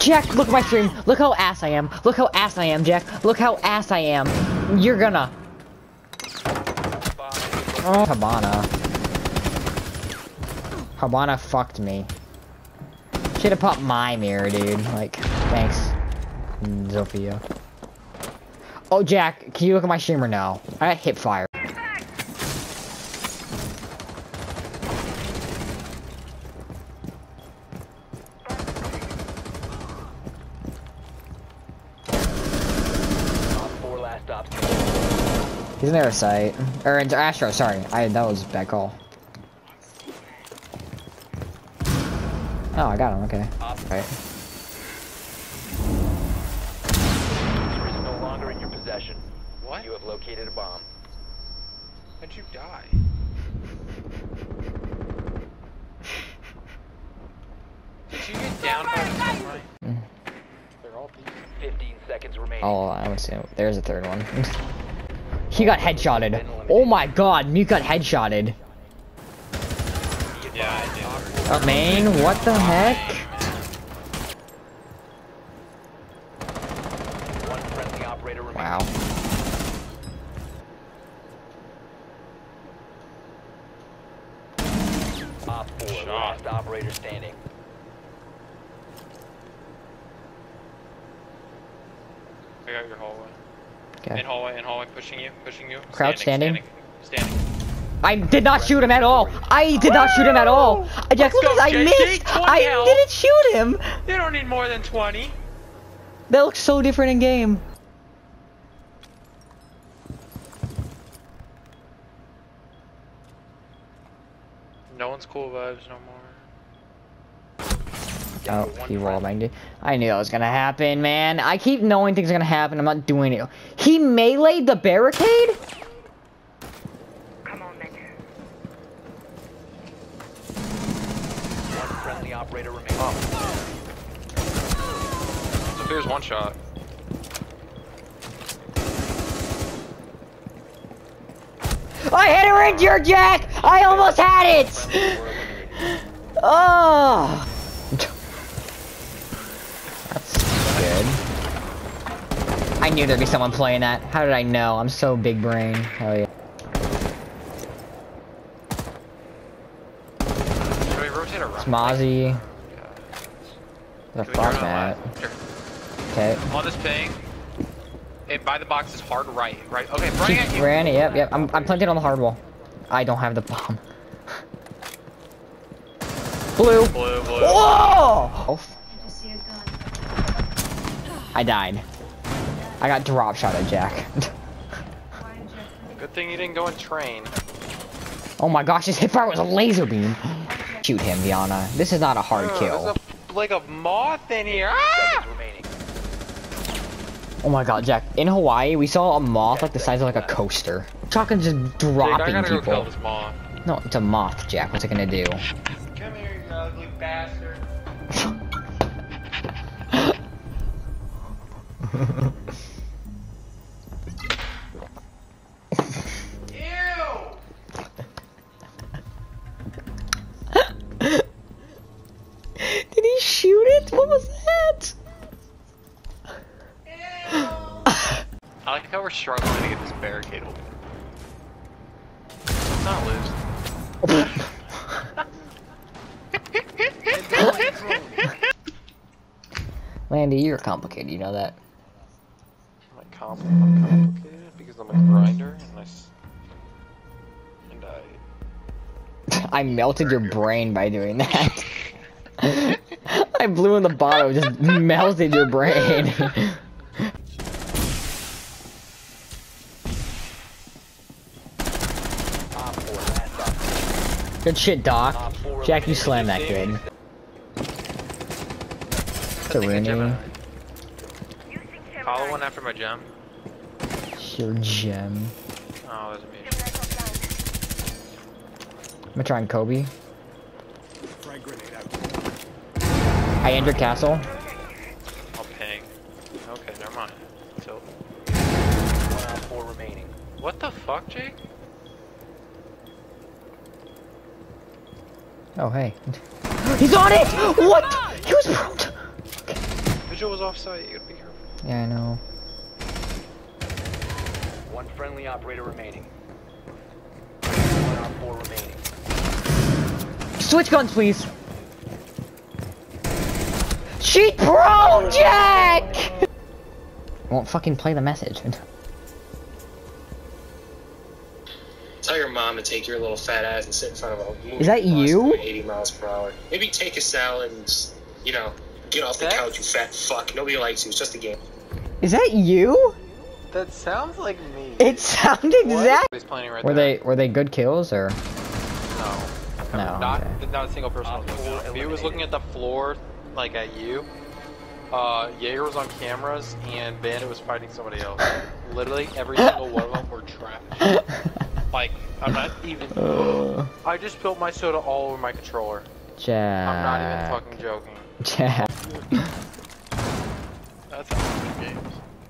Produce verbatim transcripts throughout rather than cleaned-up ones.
Jack, look at my stream. Look how ass I am. Look how ass I am, Jack. Look how ass I am. You're gonna. Oh, Habana. Habana fucked me. Should have popped my mirror, dude. Like, thanks, Zofia. Oh, Jack, can you look at my stream or no? I got hip fire. He's in Aerosite. Or into Astro, sorry. I that was a bad call. Oh, I got him, okay. Right. Is no longer in your possession. What? You have located a bomb. How'd you die? Did you get down by the sunlight? Mm. They're all pieces. Fifteen seconds remaining. Oh, I would say there's a third one. He got headshotted. Oh my god, Mute got headshotted. Yeah, I did. Oh, man, what the heck? One friendly operator remaining. Wow. Op four, Shot. last operator standing. I got your hallway. Okay. In hallway, in hallway, pushing you, pushing you. Crouch, standing. Standing. standing. I did not shoot him at all. I did not shoot him at all. I just Let's go, I J J, missed. twenty I health. didn't shoot him. You don't need more than twenty. That looks so different in game. No one's cool vibes no more. Oh, he wallbanged it. I knew that was gonna happen, man. I keep knowing things are gonna happen. I'm not doing it. He meleeed the barricade? Come on, then. One friendly operator remaining. Oh. So here's one shot. I hit her in your Jack! I almost had it! Oh! That's good. I knew there'd be someone playing that. How did I know? I'm so big brain. Hell yeah. Should we rotate around? Smozzy. Yeah. The Can we fuck, turn on Matt. left? Here. Okay. On this ping. It, by the box is hard right, right? Okay, running at Keep you. ran, yep, yep. I'm, I'm planted on the hard wall. I don't have the bomb. Blue. Blue, blue. Whoa! Oh. I died. I got drop shot at Jack. Good thing you didn't go and train. Oh my gosh, his hipfire was a laser beam. Shoot him, Viana. This is not a hard Oh, kill. There's a, like a moth in here. Ah! Remaining. Oh my god, Jack. In Hawaii, we saw a moth like the size of like a coaster. Shotgun's just Jake, I dropping gotta go kill people. this moth. No, it's a moth, Jack. What's it gonna do? Come here, you ugly bastard. Did he shoot it? What was that? I like how we're struggling to get this barricade open. Let's not lose. Landy, you're complicated, you know that? I'm like compl I'm complicated because I'm a grinder and I s and I. I melted your brain by doing that. I blew in the bottle, just melted your brain. Good shit, Doc. Jack, you slammed that good. It's a Rooney. Follow one after my gem. It's your gem. Oh, there's a me. I'm gonna try and Kobe. I entered castle. I'll ping. Okay, never mind. So. One out four remaining. What the fuck, Jake? Oh, hey. He's on it! What? He was prone to... Vigil was offsite. You gotta be careful. Yeah, I know. One friendly operator remaining. One on four remaining. Switch guns, please. Cheat prone, Jack! Won't fucking play the message. Tell your mom to take your little fat ass and sit in front of a movie. Is that bus you? doing eighty miles per hour. Maybe take a salad and, just, you know, get off the That- couch, you fat fuck. Nobody likes you. It's just a game. Is that you? That sounds like me. It sounded exact. He's planning right Were there. they were they good kills or? No. No. Not, okay. not a single person was looking at him. He was looking at the floor, like at you. Uh, Jaeger was on cameras, and Bandit was fighting somebody else. Literally, every single one of them were trash. Like, I'm not even... Uh. I just spilled my soda all over my controller. Jack. I'm not even fucking joking. Jack. That's how I win games.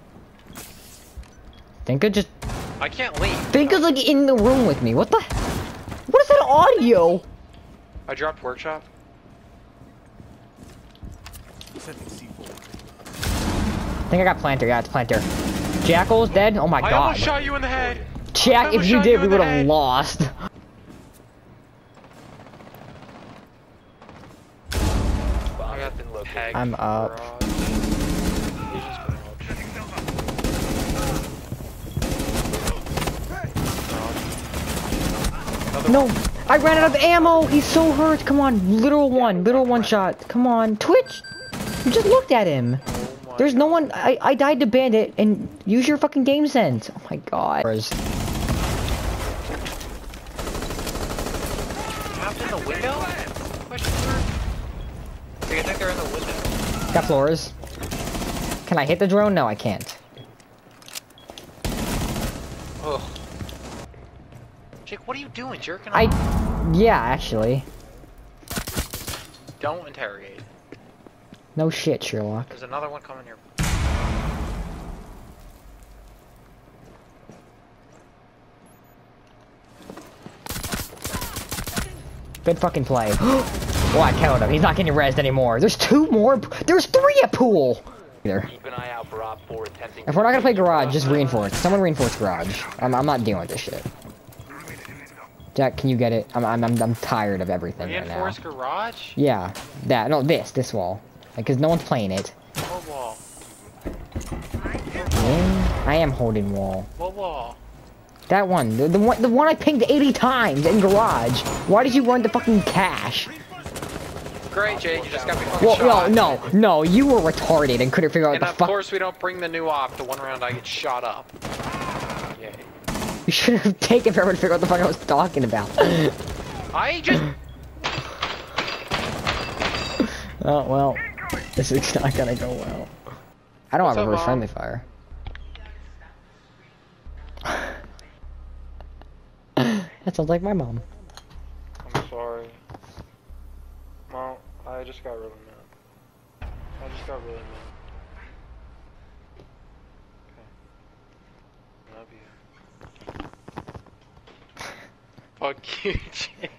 Think of just. I can't leave. Think of like in the room with me. What the? What is that audio? I dropped workshop. I think I got planter. Yeah, it's planter. Jackal's dead. Oh my I god. almost shot you in the head. Jack, I if almost you shot did, you we in the would have head. lost. I got the tag. I'm up. garage. Asian's garage. Another No, I ran out of ammo. He's so hurt. Come on, literal one, literal one shot. Come on, Twitch. You just looked at him. Oh my There's no one. I I died to Bandit, and use your fucking game sense. Oh my god. Tapped in the window? Question mark? I think they're in the window. Got floors. Can I hit the drone? No, I can't. Ugh. Jake, what are you doing, jerking I. off? Yeah, actually. Don't interrogate. No shit, Sherlock. There's another one coming here. Good fucking play. Oh, I killed him. He's not getting rezzed anymore. There's two more. There's three at pool. Either. Keep an eye out for Op four attempting. If we're not gonna play garage, just reinforce. Someone reinforce garage. I'm, I'm not dealing with this shit. Jack, can you get it? I'm I'm I'm, I'm tired of everything right now. Reinforced garage? Yeah, that. No, this this wall. Because no one's playing it. What wall? Yeah, I am holding wall. What wall? That one, the, the one, the one I pinged eighty times in garage. Why did you run to fucking cash? Great, Jake, you just got me fucking Well, shot. no, no, no, you were retarded and couldn't figure out And what the of fuck. course we don't bring the new op. The one round I get shot up. Yay. You should have taken forever to figure out what the fuck I was talking about. I just... Oh well, this is not gonna go well. I don't What's have up, reverse Mom? friendly fire. That sounds like my mom. I'm sorry. Well, I just got really mad. I just got really mad. Okay. Love you. Fuck you, Jake.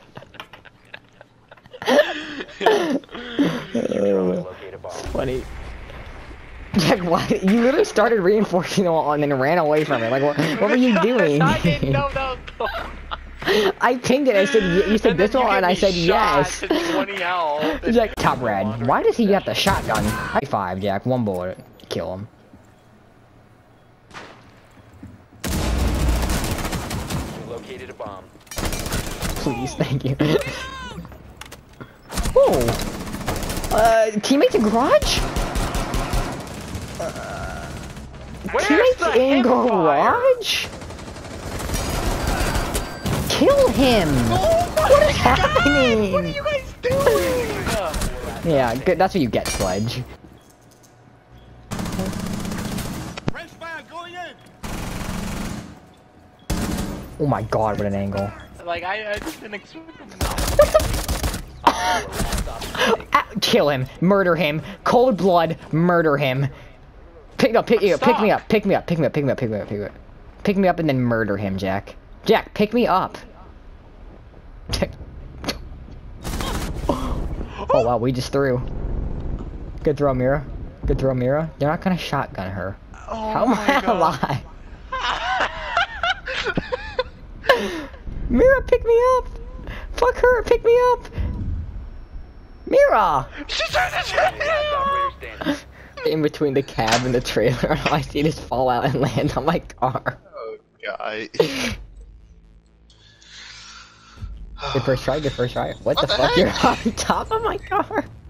Locate a bomb. Funny. Jack, why? You literally started reinforcing the wall and then ran away from it. Like, what, what were you doing? I didn't know that was I pinged it. I said, y- you said And this then you one, get and I me said shot yes. to twenty health. He's like, top red. Why does he got the shotgun? High five, Jack. One bullet. Kill him. You located a bomb. Please, thank you. Oh. Uh, teammates in garage? Where's Teammates the in hipfire? garage? Kill him! Oh my What is God, happening? What are you guys doing? Yeah, good. That's what you get, Sledge. Oh my god, what an angle. Like, I, I just didn't expect him. Ah, kill him. Murder him. Cold blood. Murder him. Pick up, pick you up, pick me up, pick me up, pick me up, pick me up, pick me up, pick me up. Pick me up and then murder him, Jack. Jack, pick me up. Oh wow, we just threw. Good throw, Mira. Good throw, Mira. You're not gonna shotgun her. Oh How am my I God. alive? Mira, pick me up! Fuck her, pick me up! Mira! She turned the Last operator standing. In between the cab and the trailer, and all I see is fall out and land on my car. Oh, guy. Good first try, good first try. What, What the the fuck? heck? You're on top of my car?